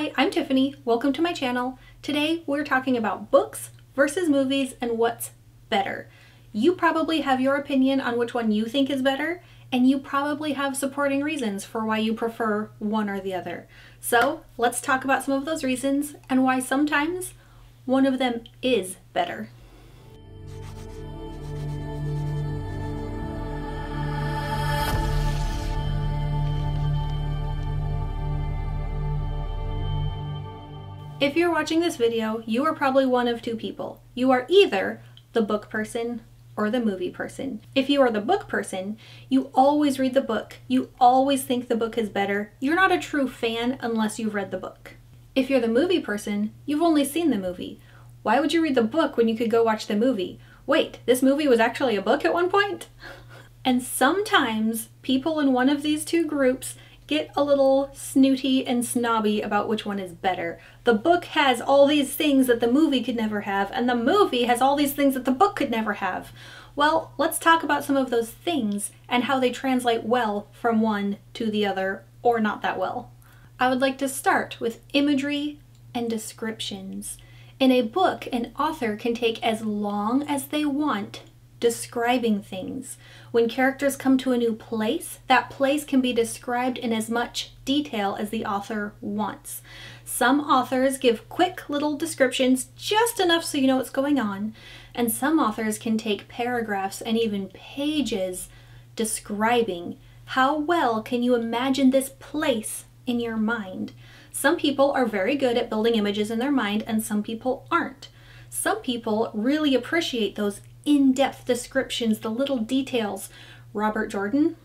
Hi, I'm Tiffany. Welcome to my channel. Today we're talking about books versus movies and what's better. You probably have your opinion on which one you think is better, and you probably have supporting reasons for why you prefer one or the other. So let's talk about some of those reasons and why sometimes one of them is better. If you're watching this video, you are probably one of two people. You are either the book person or the movie person. If you are the book person, you always read the book. You always think the book is better. You're not a true fan unless you've read the book. If you're the movie person, you've only seen the movie. Why would you read the book when you could go watch the movie? Wait, this movie was actually a book at one point? And sometimes people in one of these two groups get a little snooty and snobby about which one is better. The book has all these things that the movie could never have, and the movie has all these things that the book could never have. Well, let's talk about some of those things and how they translate well from one to the other, or not that well. I would like to start with imagery and descriptions. In a book, an author can take as long as they want describing things. When characters come to a new place, that place can be described in as much detail as the author wants. Some authors give quick little descriptions, just enough so you know what's going on, and some authors can take paragraphs and even pages describing how well can you imagine this place in your mind. Some people are very good at building images in their mind, and some people aren't. Some people really appreciate those in-depth descriptions, the little details. Robert Jordan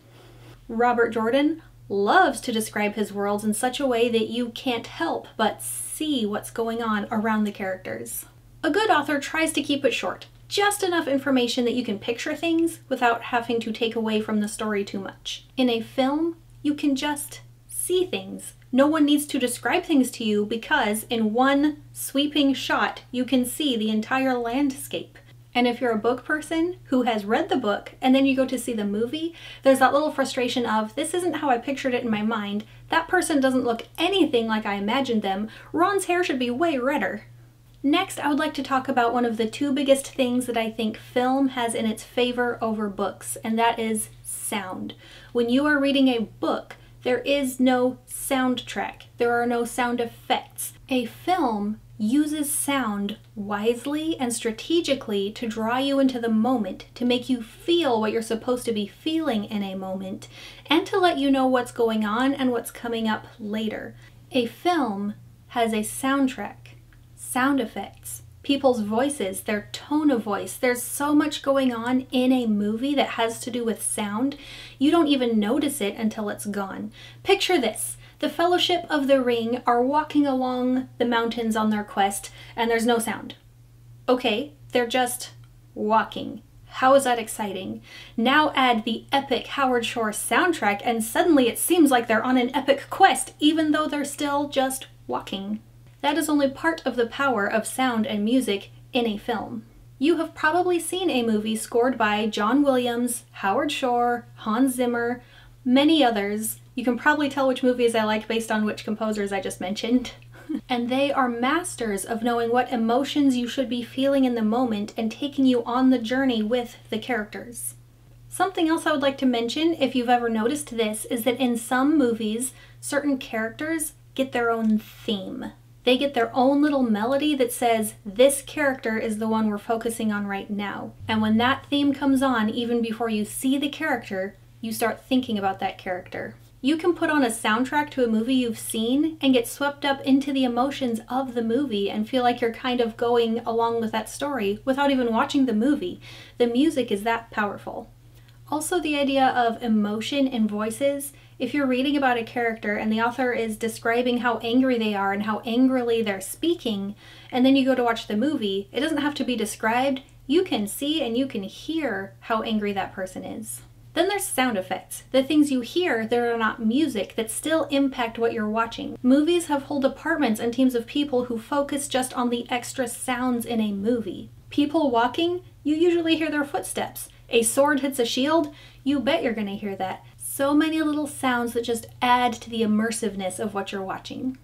loves to describe his worlds in such a way that you can't help but see what's going on around the characters. A good author tries to keep it short, just enough information that you can picture things without having to take away from the story too much. In a film, you can just see things. No one needs to describe things to you because in one sweeping shot, you can see the entire landscape. And if you're a book person who has read the book and then you go to see the movie, there's that little frustration of, this isn't how I pictured it in my mind. That person doesn't look anything like I imagined them. Ron's hair should be way redder. Next, I would like to talk about one of the two biggest things that I think film has in its favor over books, and that is sound. When you are reading a book, there is no soundtrack. There are no sound effects. A film uses sound wisely and strategically to draw you into the moment, to make you feel what you're supposed to be feeling in a moment, and to let you know what's going on and what's coming up later. A film has a soundtrack, sound effects, people's voices, their tone of voice. There's so much going on in a movie that has to do with sound, you don't even notice it until it's gone. Picture this. The Fellowship of the Ring are walking along the mountains on their quest, and there's no sound. Okay, they're just walking. How is that exciting? Now add the epic Howard Shore soundtrack, and suddenly it seems like they're on an epic quest, even though they're still just walking. That is only part of the power of sound and music in a film. You have probably seen a movie scored by John Williams, Howard Shore, Hans Zimmer, many others. You can probably tell which movies I like based on which composers I just mentioned. And they are masters of knowing what emotions you should be feeling in the moment and taking you on the journey with the characters. Something else I would like to mention, if you've ever noticed this, is that in some movies, certain characters get their own theme. They get their own little melody that says, this character is the one we're focusing on right now. And when that theme comes on, even before you see the character, you start thinking about that character. You can put on a soundtrack to a movie you've seen and get swept up into the emotions of the movie and feel like you're kind of going along with that story without even watching the movie. The music is that powerful. Also, the idea of emotion in voices. If you're reading about a character and the author is describing how angry they are and how angrily they're speaking, and then you go to watch the movie, it doesn't have to be described. You can see and you can hear how angry that person is. Then there's sound effects, the things you hear that are not music that still impact what you're watching. Movies have whole departments and teams of people who focus just on the extra sounds in a movie. People walking, you usually hear their footsteps. A sword hits a shield, you bet you're gonna hear that. So many little sounds that just add to the immersiveness of what you're watching.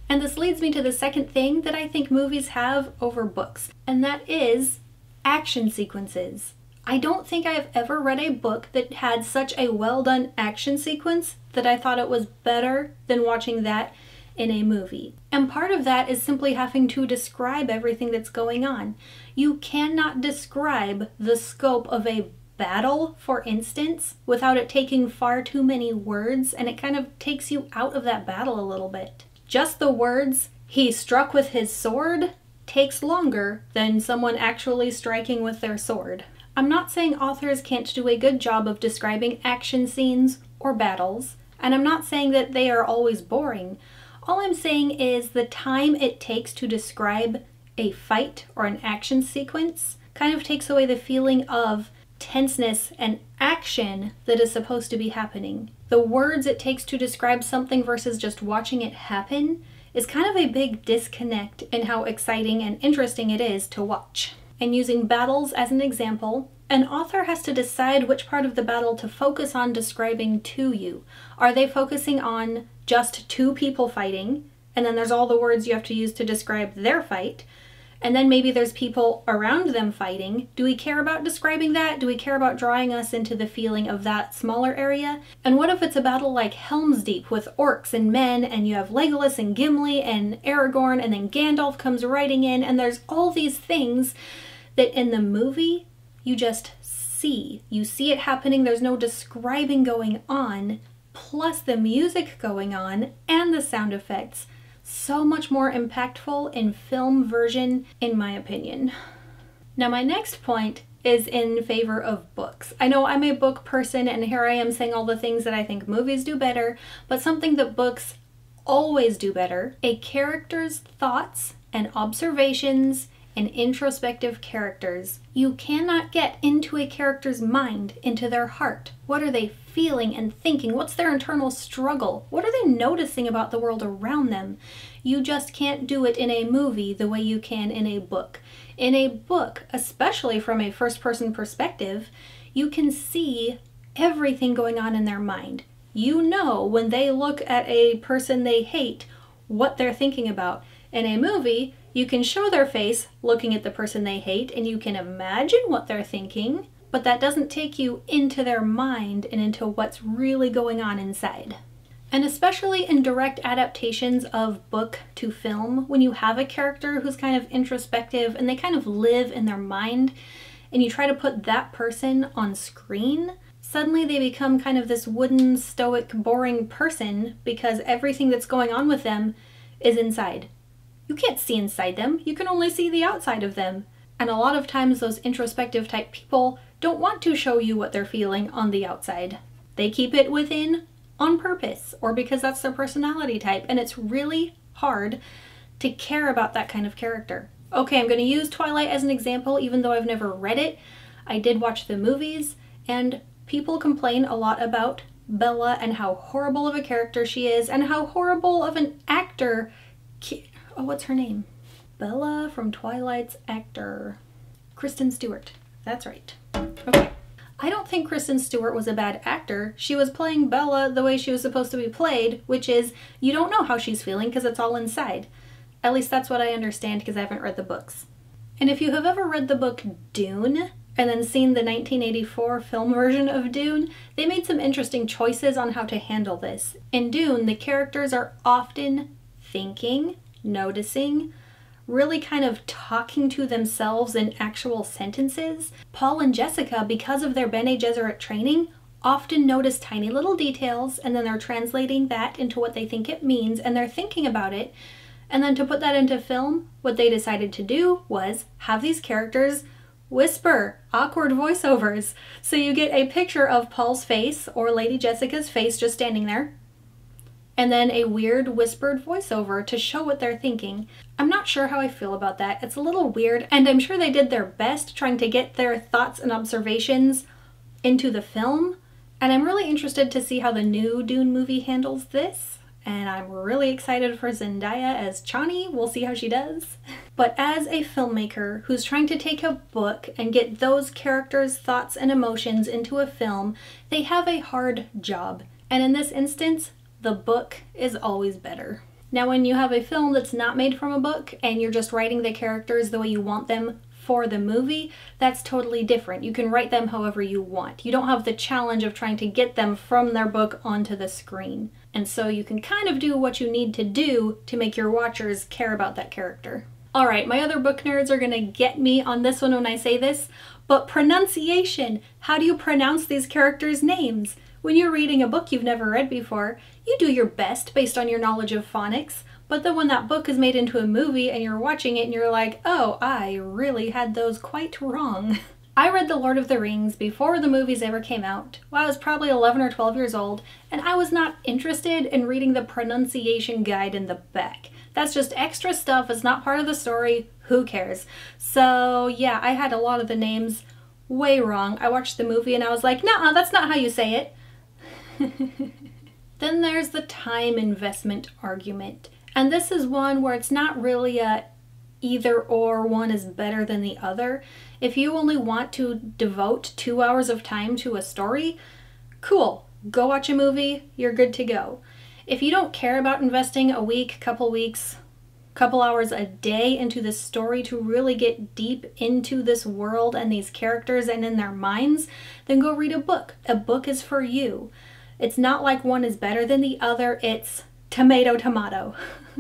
And this leads me to the second thing that I think movies have over books, and that is action sequences. I don't think I've ever read a book that had such a well done action sequence that I thought it was better than watching that in a movie. And part of that is simply having to describe everything that's going on. You cannot describe the scope of a battle, for instance, without it taking far too many words, and it kind of takes you out of that battle a little bit. Just the words, "he struck with his sword," takes longer than someone actually striking with their sword. I'm not saying authors can't do a good job of describing action scenes or battles, and I'm not saying that they are always boring. All I'm saying is the time it takes to describe a fight or an action sequence kind of takes away the feeling of tenseness and action that is supposed to be happening. The words it takes to describe something versus just watching it happen is kind of a big disconnect in how exciting and interesting it is to watch. And using battles as an example, an author has to decide which part of the battle to focus on describing to you. Are they focusing on just two people fighting, and then there's all the words you have to use to describe their fight, and then maybe there's people around them fighting? Do we care about describing that? Do we care about drawing us into the feeling of that smaller area? And what if it's a battle like Helm's Deep with orcs and men, and you have Legolas and Gimli and Aragorn, and then Gandalf comes riding in, and there's all these things that in the movie you just see. You see it happening, there's no describing going on, plus the music going on and the sound effects. So much more impactful in film version, in my opinion. Now my next point is in favor of books. I know I'm a book person, and here I am saying all the things that I think movies do better, but something that books always do better: a character's thoughts and observations and introspective characters. You cannot get into a character's mind, into their heart. What are they feeling and thinking? What's their internal struggle? What are they noticing about the world around them? You just can't do it in a movie the way you can in a book. In a book, especially from a first-person perspective, you can see everything going on in their mind. You know when they look at a person they hate, what they're thinking about. In a movie, you can show their face looking at the person they hate, and you can imagine what they're thinking, but that doesn't take you into their mind and into what's really going on inside. And especially in direct adaptations of book to film, when you have a character who's kind of introspective and they kind of live in their mind, and you try to put that person on screen, suddenly they become kind of this wooden, stoic, boring person because everything that's going on with them is inside. You can't see inside them, you can only see the outside of them. And a lot of times those introspective type people don't want to show you what they're feeling on the outside. They keep it within on purpose, or because that's their personality type, and it's really hard to care about that kind of character. Okay, I'm going to use Twilight as an example, even though I've never read it. I did watch the movies, and people complain a lot about Bella and how horrible of a character she is, and how horrible of an actor. Oh, what's her name? Bella from Twilight's actor. Kristen Stewart. That's right. Okay. I don't think Kristen Stewart was a bad actor. She was playing Bella the way she was supposed to be played, which is you don't know how she's feeling because it's all inside. At least that's what I understand because I haven't read the books. And if you have ever read the book Dune and then seen the 1984 film version of Dune, they made some interesting choices on how to handle this. In Dune, the characters are often thinking, noticing, really kind of talking to themselves in actual sentences. Paul and Jessica, because of their Bene Gesserit training, often notice tiny little details, and then they're translating that into what they think it means, and they're thinking about it. And then to put that into film, what they decided to do was have these characters whisper awkward voiceovers. So you get a picture of Paul's face or Lady Jessica's face just standing there, and then a weird whispered voiceover to show what they're thinking. I'm not sure how I feel about that. It's a little weird, and I'm sure they did their best trying to get their thoughts and observations into the film, and I'm really interested to see how the new Dune movie handles this, and I'm really excited for Zendaya as Chani. We'll see how she does. But as a filmmaker who's trying to take a book and get those characters' thoughts and emotions into a film, they have a hard job, and in this instance, the book is always better. Now, when you have a film that's not made from a book and you're just writing the characters the way you want them for the movie, that's totally different. You can write them however you want. You don't have the challenge of trying to get them from their book onto the screen. And so you can kind of do what you need to do to make your watchers care about that character. Alright, my other book nerds are gonna get me on this one when I say this, but pronunciation! How do you pronounce these characters' names? When you're reading a book you've never read before, you do your best based on your knowledge of phonics, but then when that book is made into a movie and you're watching it and you're like, oh, I really had those quite wrong. I read The Lord of the Rings before the movies ever came out. Well, I was probably 11 or 12 years old, and I was not interested in reading the pronunciation guide in the back. That's just extra stuff, it's not part of the story, who cares? So yeah, I had a lot of the names way wrong. I watched the movie and I was like, nah, that's not how you say it. Then there's the time investment argument. And this is one where it's not really a either or, one is better than the other. If you only want to devote 2 hours of time to a story, cool, go watch a movie, you're good to go. If you don't care about investing a week, couple weeks, couple hours a day into this story to really get deep into this world and these characters and in their minds, then go read a book. A book is for you. It's not like one is better than the other, it's tomato, tomato.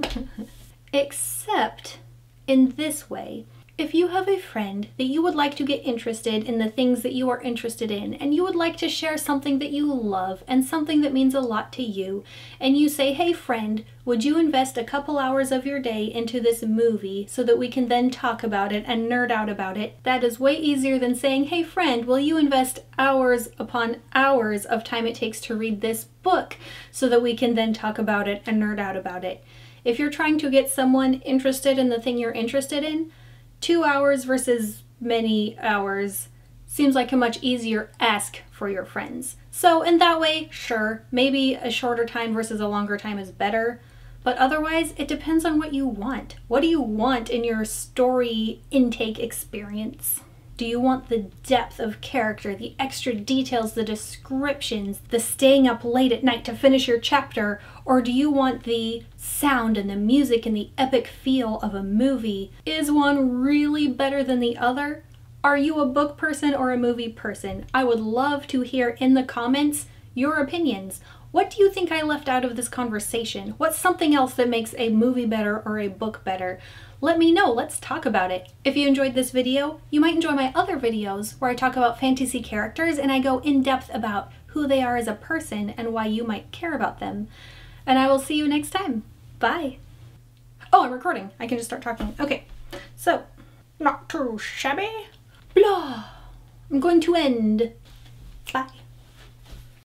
Except in this way. If you have a friend that you would like to get interested in the things that you are interested in, and you would like to share something that you love and something that means a lot to you, and you say, hey friend, would you invest a couple hours of your day into this movie so that we can then talk about it and nerd out about it? That is way easier than saying, hey friend, will you invest hours upon hours of time it takes to read this book so that we can then talk about it and nerd out about it? If you're trying to get someone interested in the thing you're interested in, 2 hours versus many hours seems like a much easier ask for your friends. So in that way, sure, maybe a shorter time versus a longer time is better, but otherwise it depends on what you want. What do you want in your story intake experience? Do you want the depth of character, the extra details, the descriptions, the staying up late at night to finish your chapter, or do you want the sound and the music and the epic feel of a movie? Is one really better than the other? Are you a book person or a movie person? I would love to hear in the comments your opinions. What do you think I left out of this conversation? What's something else that makes a movie better or a book better? Let me know, let's talk about it. If you enjoyed this video, you might enjoy my other videos where I talk about fantasy characters and I go in depth about who they are as a person and why you might care about them. And I will see you next time. Bye. Oh, I'm recording. I can just start talking. Okay, so, not too shabby. Blah. I'm going to end. Bye.